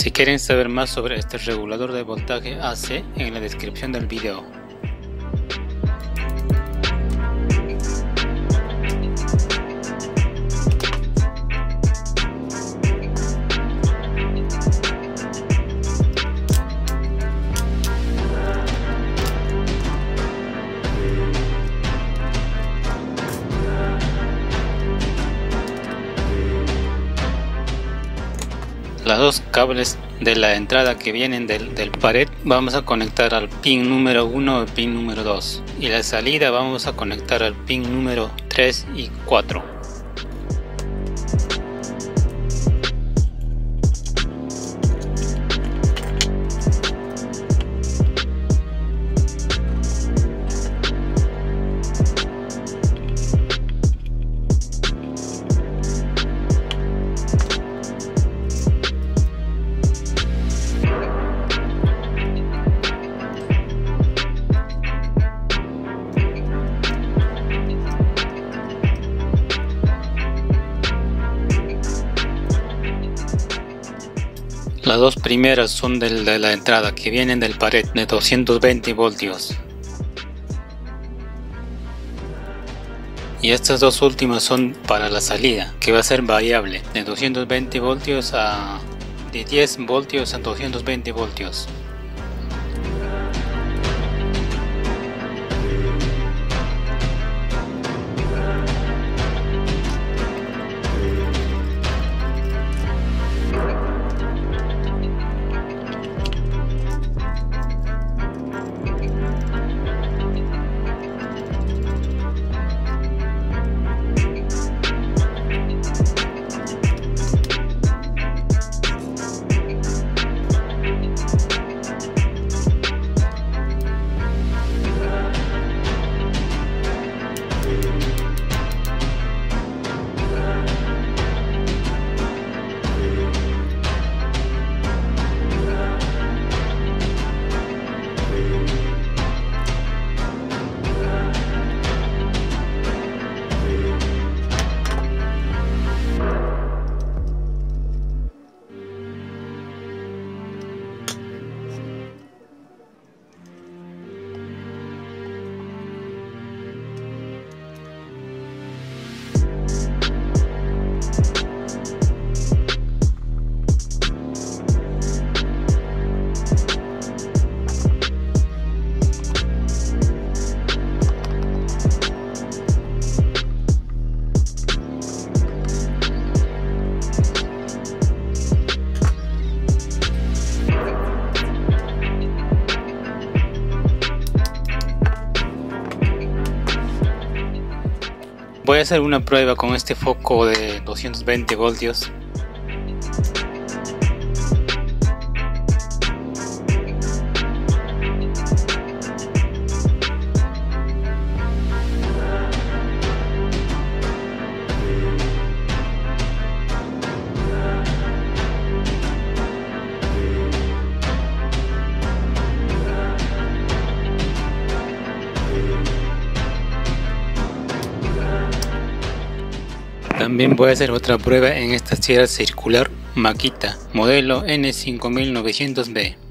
Si quieren saber más sobre este regulador de voltaje AC, en la descripción del video. Las dos cables de la entrada que vienen del pared vamos a conectar al pin número 1 y pin número 2, y la salida vamos a conectar al pin número 3 y 4. Las dos primeras son de la entrada que vienen del pared de 220 voltios. Y estas dos últimas son para la salida, que va a ser variable, de 220 voltios de 10 voltios a 220 voltios. Voy a hacer una prueba con este foco de 220 voltios. También voy a hacer otra prueba en esta sierra circular Makita modelo N5900B.